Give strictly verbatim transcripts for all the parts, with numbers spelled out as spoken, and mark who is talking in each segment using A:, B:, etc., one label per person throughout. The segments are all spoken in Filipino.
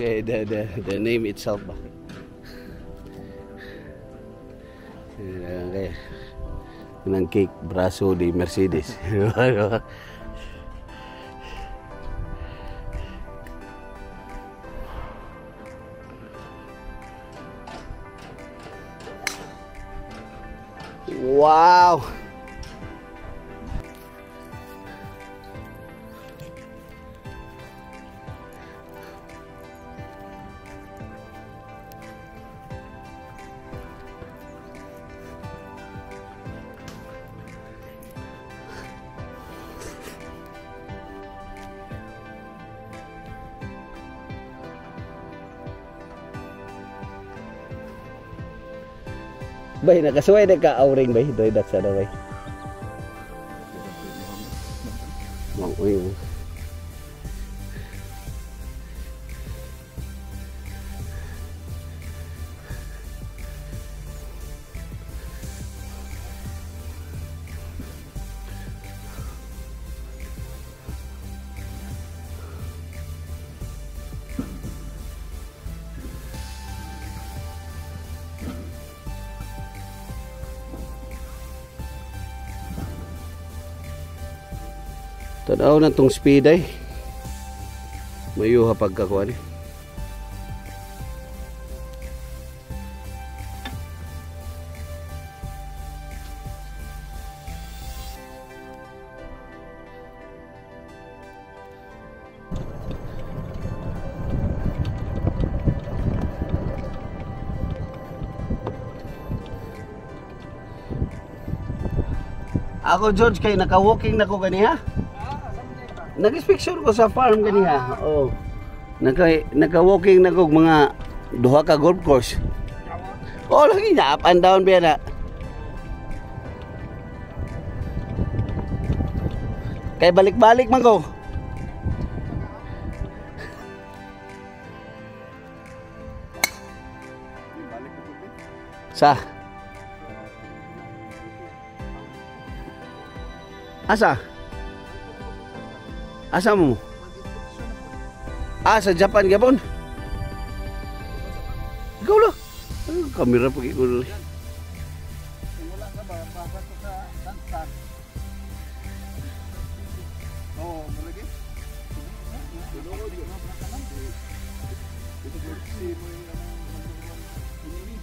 A: Okay, the, the, the name itself ba? Okay. Ng cake, braso di Mercedes. Wow! Bay, nakasuway na ka auring bay, doy dak sa bay. Mau uy. Tanaw na tong speed ay mayuha pagkakuha ni. Ako George kay naka-walking na ko ganiha. Nag-inspection ko sa farm ganiha. Oh. Naka naka-walking na ko mga duha ka golf course. Oh, lagi niya up and down biya na. Kay balik-balik man ko. Sa Asa? Asa mo? Ah, sa Japan, Gabon? Ikaw lang. Ah, kamera pag ikaw lang.
B: Wala ka ba? Papato sa Tantan. Oo, malagi. Dalawa, di ka na kanan. Ito po si mo yung ini.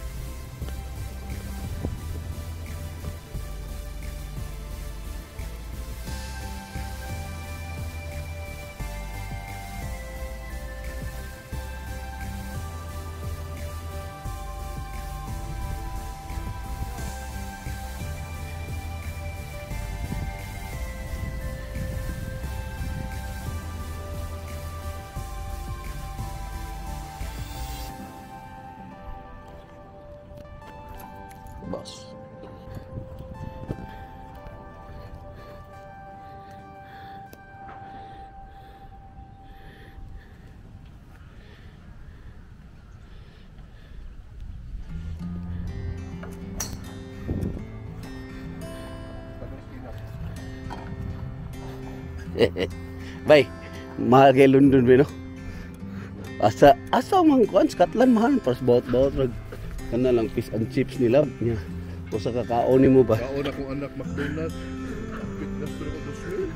A: Boss. Bay, mahal kay London ba no? Asa asa man kuan Scotland mahal pas bawat-bawat kana lang fish and chips nila nya. Usa ka kaon nimo ba?
B: Kaon akong anak McDonald's. Fitness pero ko dos mil.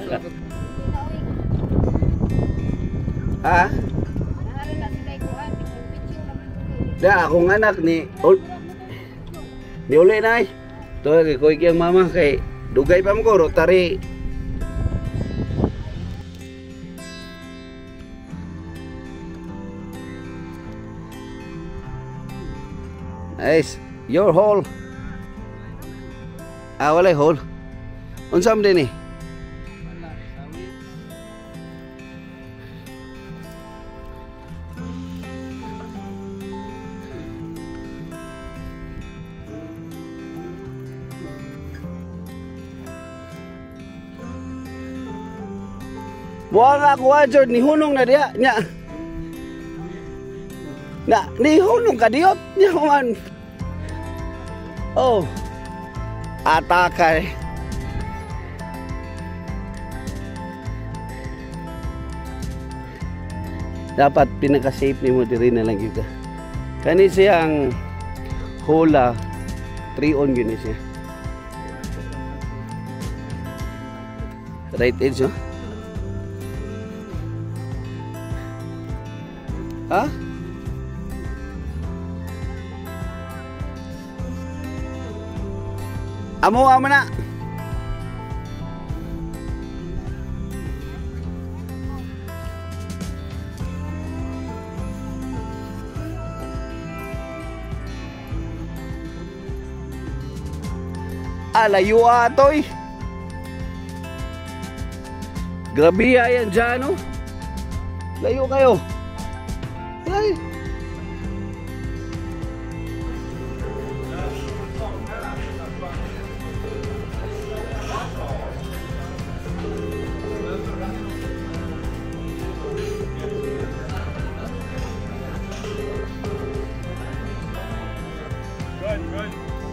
A: Ha? Da akong anak ni ul Ni uli na ay. To kay ko iki ang mama kay dugay pa mo ko rotary. Nice. Your hole. Ah, walay hole. Unsam din eh? Buang ako ajod ni hunong na diya nya. Na ni hunong ka diot nya man. Oh. Atakay. dapat pinaka-safe nimo diri na lang kita. Kani siyang Hola three on gini siya. Right edge, no? Ha? Amo, amo na. Ah, layo atoy. Grabe yan dyan, no? Layo kayo. Ay.
B: Run, run.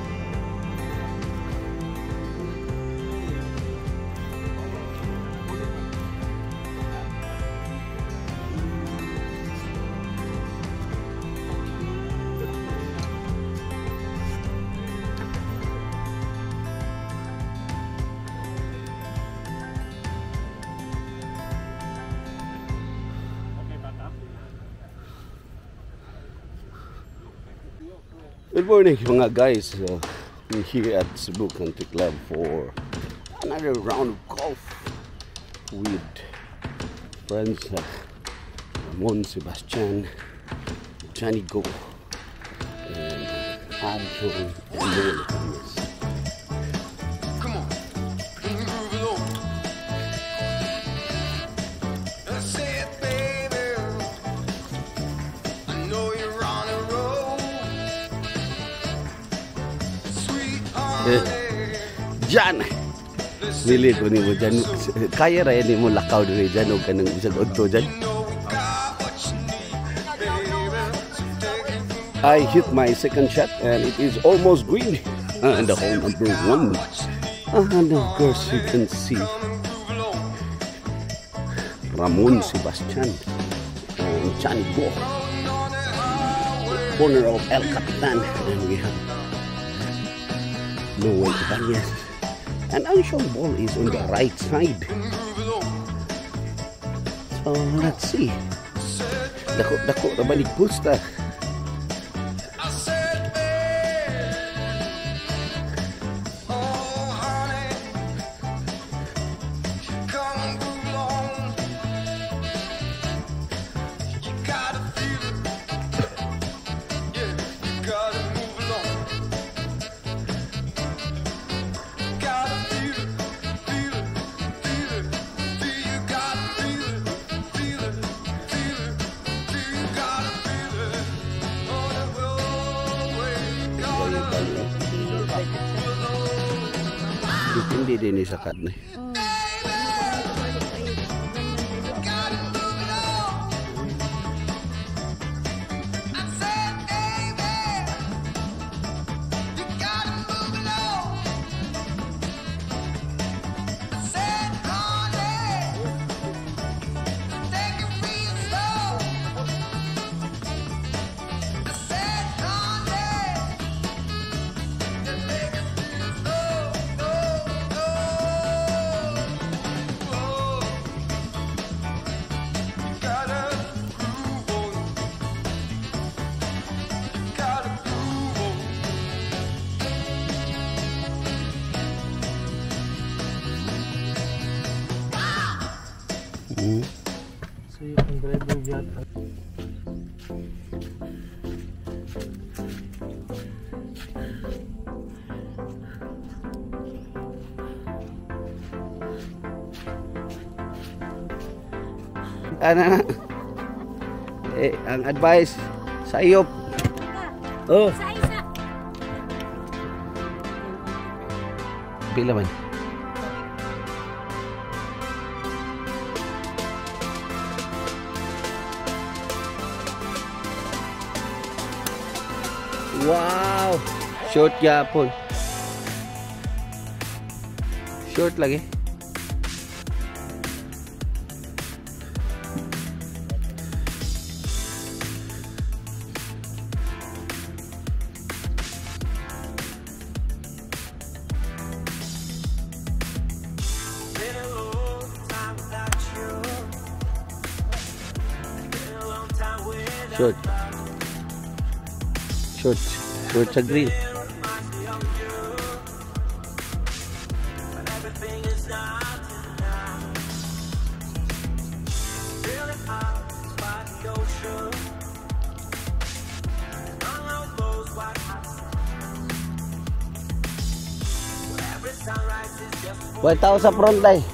A: Good morning mga guys, uh, we're here at Cebu Country Club for another round of golf with friends uh, Ramon, Sebastian, Johnny Go, and Anton and Noel.
C: Come on, move it over. That's it, baby. I know you're on a roll. Sweet
A: Eh,
C: honey.
A: Jan! Dili ko ni mo dyan. Kaya rin ni mo lakaw dili dyan o kanang isang odto dyan.
C: You know we got what you need, baby. So take it.
A: I hit my second shot and it is almost green. Uh, and the hole number one. Uh, and of course you can see Ramon, Sebastian, and Johnny Go. Corner of El Capitan. And we have Noel Ibanez. And Anshong ball is on the right side. So let's see. Dako, dako, nabalik pusta.
C: I said, baby. Oh, honey. Come and move along. You gotta feel it. Yeah, you gotta move along. Gotta feel it, feel it, feel it. Feel you gotta feel it, feel it, feel it. Feel you gotta feel it. On the roadway, on the
A: Hindi din ni sakat na.
C: gotta move it on. I said, baby, you gotta move it on. I said, honey, take it real slow. I said, honey, just take it real slow, slow, slow. Oh, you gotta groove on. You gotta groove on.
B: So you can drive yung yacht.
A: Ano na? Eh, ang advice sa iyo. Oh,
D: Isa-isa.
A: pila man. Wow! Short yapon. Short lagi. Shoot. Shoot. Shoot sa green. Buhay tao sa front line.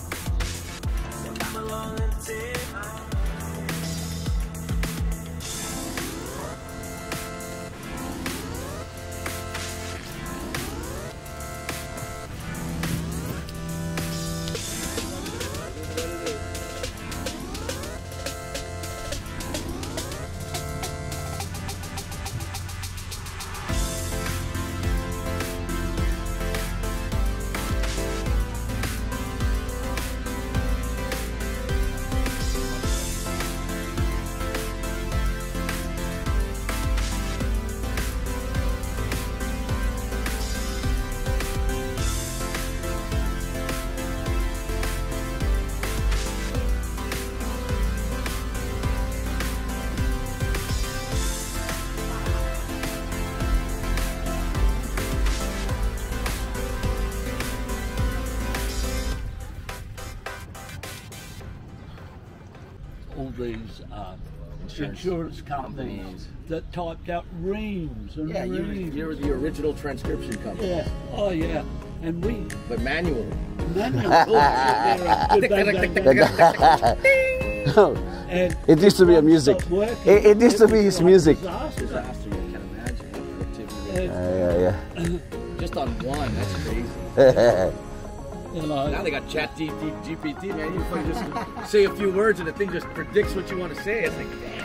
D: All these uh, insurance companies that typed out reams and
B: Yeah, you,
D: reams.
B: you're the original transcription company.
D: Yeah. Oh yeah. And we
B: But manual.
D: manual. Oh, shit, bang, bang, bang, bang. And
A: It used to be a music.
D: stopped working.
A: It, it used to be his music.
D: Disaster.
B: Disaster, you can imagine. the productivity.
D: And,
A: Yeah, yeah,
B: Just on one, that's crazy.
A: yeah.
D: you know,
B: Now they got Chat G P T, man. You can just say a few words and the thing just predicts what you want to say. It's like, damn.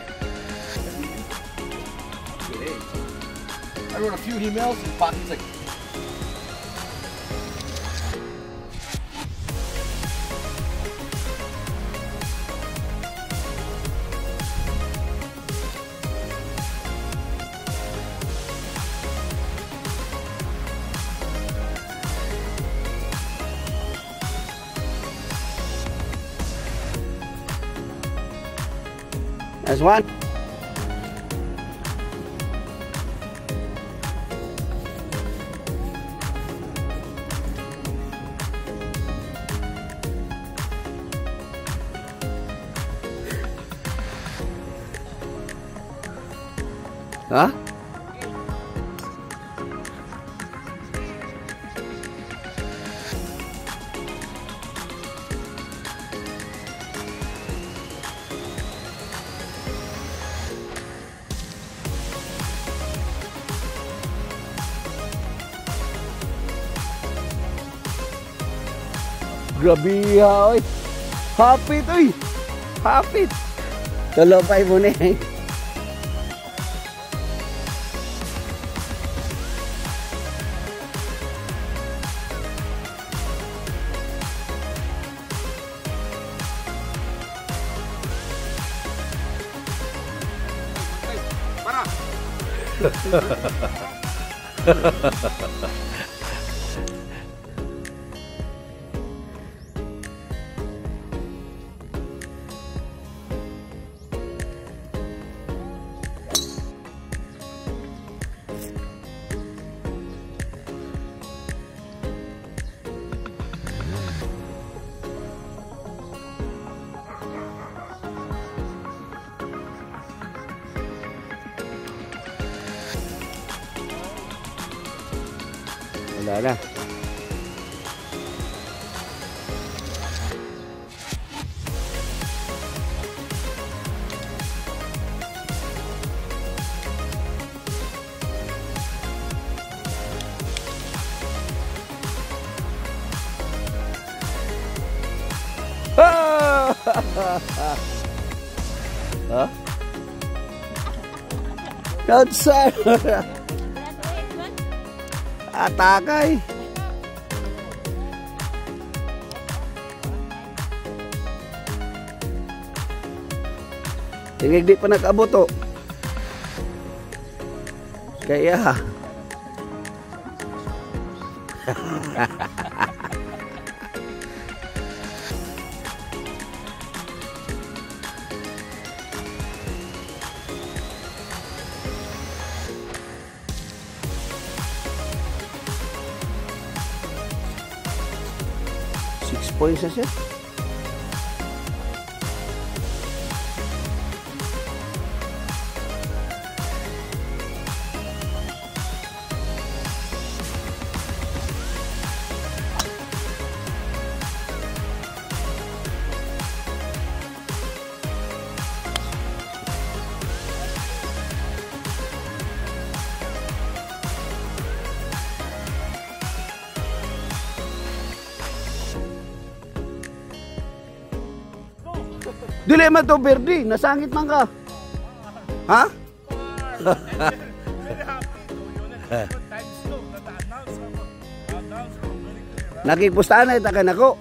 B: Good age. I wrote a few emails and Poppy's like,
A: That's one. Huh? Grabe ha, oy. Hapit, oy. Hapit. Talopay mo na eh. Wala na. Huh? Outside. Atakay. Tingig di pa nag-abot to. Kaya. six points na siya. Dili man to Verdi, nasangit man ka. Ha? Nakipustahan na itakan ako.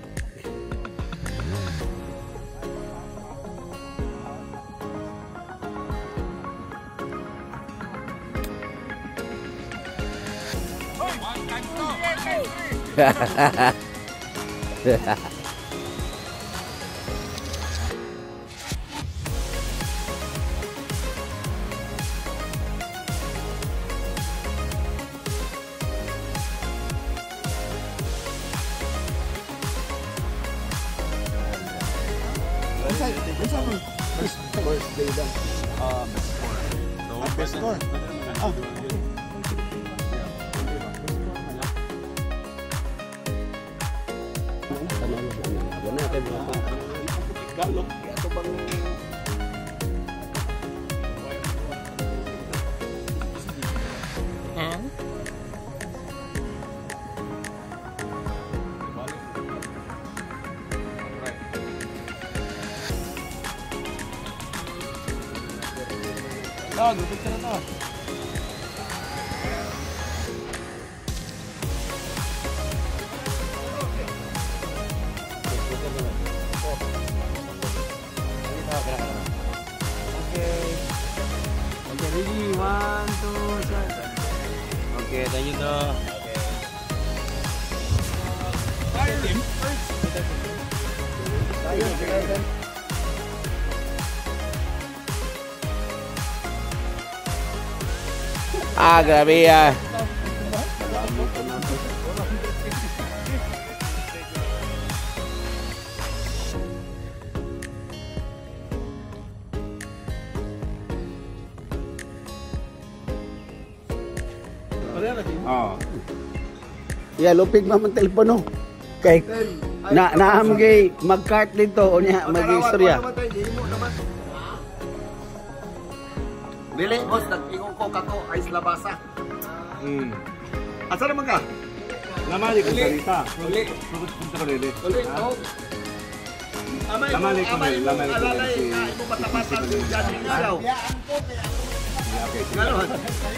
B: First day lang.
C: Uh, best score.
B: Ah, best score. Galok. Ito bang... Ah, gupit ka na to.
D: Okay. Okay, ready? One, two, three. Okay, thank you to.
B: Fire him.
A: Ah, grabe ah.
B: Ah.
A: Ya, lupig man ang telepono. Kay na naam gay mag-cart dito o niya mag-istorya.
B: Dili, boss, nag-ingon ko kako ice labasa. Hmm. Asa naman ka? Lamali ko salita. Uli. Punta ko dili. Uli, no. Lamali ko may lamali ko. Alalay ka imo patapatan yung judging araw. Okay. Ngalo.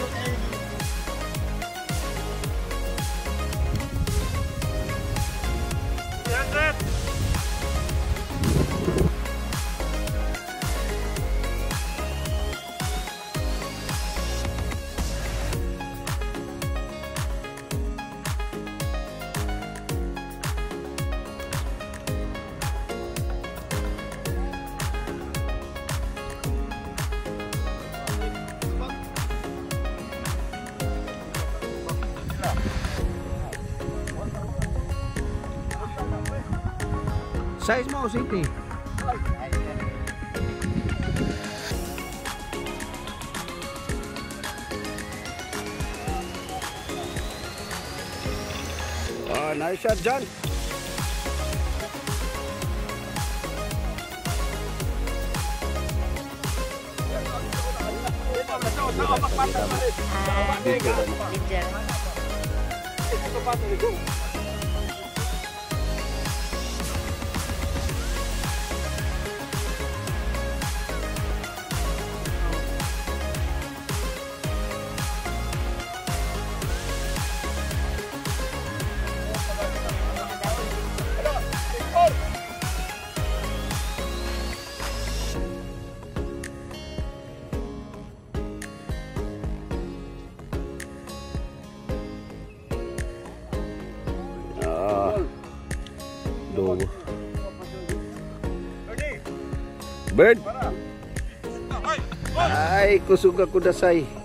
A: Size mo, City. Ah, nice shot, John. Bird. Ay, kusuga kudasay.